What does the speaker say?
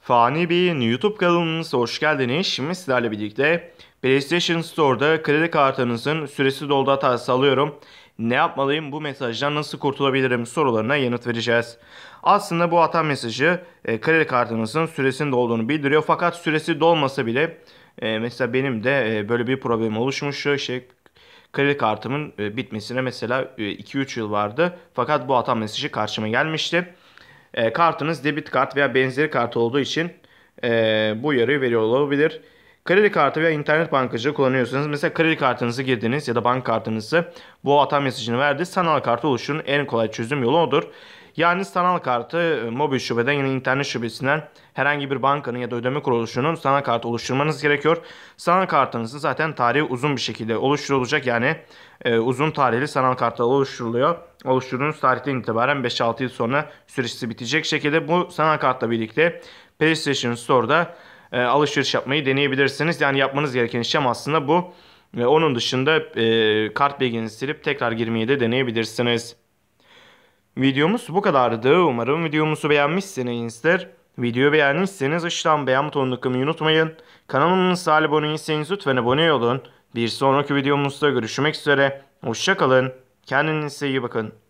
Fani Bey'in YouTube kanalımıza hoş geldiniz. Şimdi sizlerle birlikte PlayStation Store'da kredi kartınızın süresi doldu hatası alıyorum. Ne yapmalıyım, bu mesajdan nasıl kurtulabilirim sorularına yanıt vereceğiz. Aslında bu hata mesajı kredi kartınızın süresinin dolduğunu bildiriyor. Fakat süresi dolmasa bile mesela benim de böyle bir problem oluşmuş. Kredi kartımın bitmesine mesela 2-3 yıl vardı. Fakat bu hata mesajı karşıma gelmişti. Kartınız debit kart veya benzeri kart olduğu için bu uyarıyı veriyor olabilir. Kredi kartı veya internet bankacılığı kullanıyorsanız mesela kredi kartınızı girdiniz ya da banka kartınızı bu hata mesajını verdi. Sanal kartı oluşturun en kolay çözüm yolu odur. Yani sanal kartı mobil şubeden ya da internet şubesinden herhangi bir bankanın ya da ödeme kuruluşunun sanal kartı oluşturmanız gerekiyor. Sanal kartınızın zaten tarihi uzun bir şekilde oluşturulacak, yani uzun tarihli sanal kartlar oluşturuluyor. Oluşturduğunuz tarihten itibaren 5-6 yıl sonra süresi bitecek şekilde bu sanal kartla birlikte PlayStation Store'da alışveriş yapmayı deneyebilirsiniz. Yani yapmanız gereken işlem aslında bu. Onun dışında kart bilginizi silip tekrar girmeyi de deneyebilirsiniz. Videomuz bu kadardı. Umarım videomuzu beğenmişsinizdir. Videoyu beğenmişseniz aşağıdan beğen butonuna tıklamayı unutmayın. Kanalımıza abone değilseniz lütfen abone olun. Bir sonraki videomuzda görüşmek üzere. Hoşça kalın. Kendinize iyi bakın.